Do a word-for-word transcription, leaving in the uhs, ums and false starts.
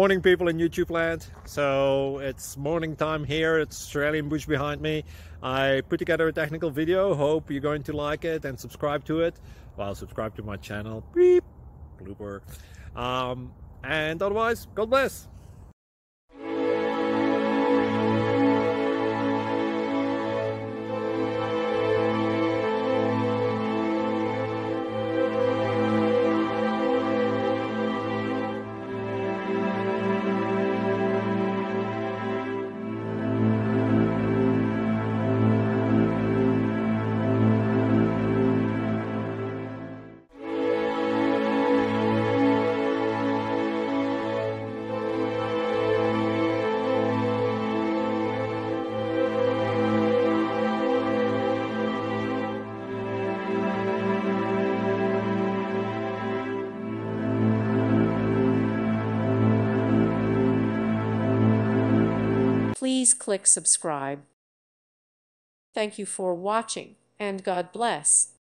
Morning, people in YouTube land. So it's morning time here. It's Australian bush behind me. I put together a technical video. Hope you're going to like it and subscribe to it. Well, subscribe to my channel. Beep. Blooper. Um, and otherwise, God bless. Please click subscribe. Thank you for watching, and God bless.